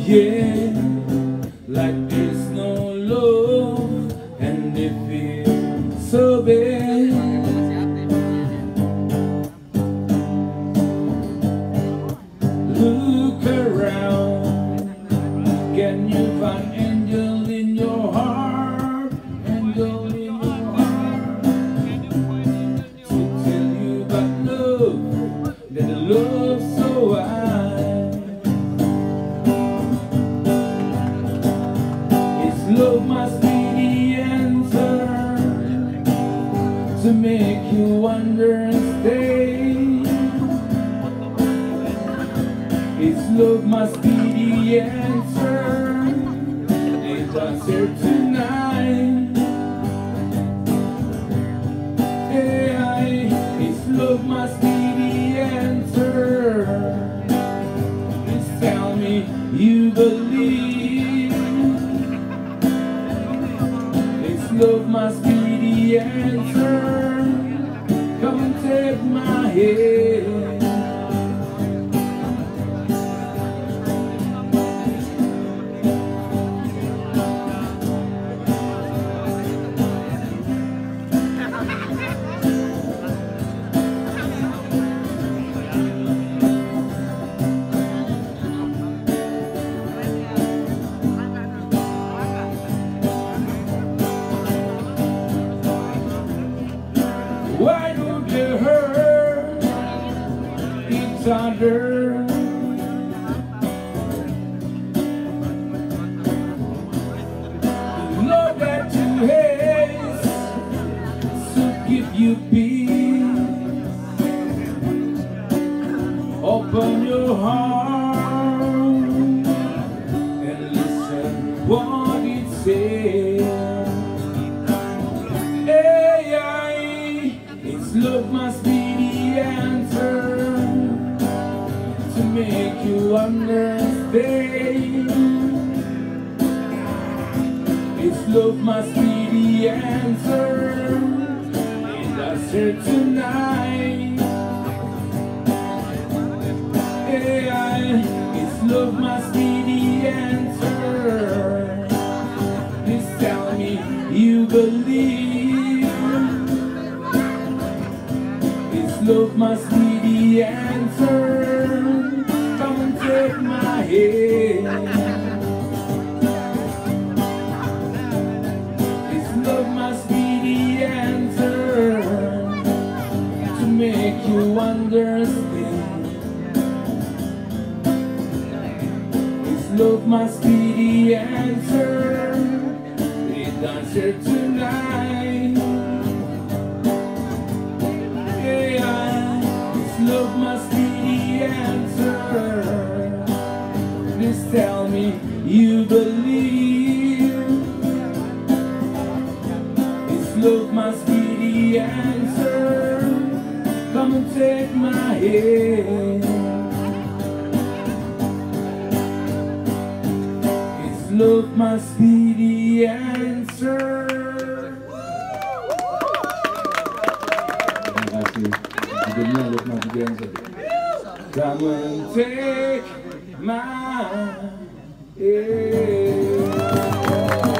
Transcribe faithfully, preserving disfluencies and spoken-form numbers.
Yeah, like there's no love and it feels so bad. Look around, can you find angel in your heart? Angel in your heart to tell you about love, that love so high. Love must be the answer to make you understand. It's love must be the answer. It's answer tonight. Hey, it's love must be the answer. Just tell me you believe. Love must be the answer. Come and take my hand. Why don't you hurt each other? Love that you hate should give you peace. Open your heart and listen what it says. Love must be the answer to make you understand. It's love must be the answer. It's answer tonight. Yeah, it's love must be the answer. Please tell me you believe. Love must be the answer. Come and take my hand. This love must be the answer to make you understand. This love must be the answer. It's answer tonight. Love must be the answer. Please tell me you believe. This love must be the answer. Come and take my hand. This love must be the answer. Come and take my hand.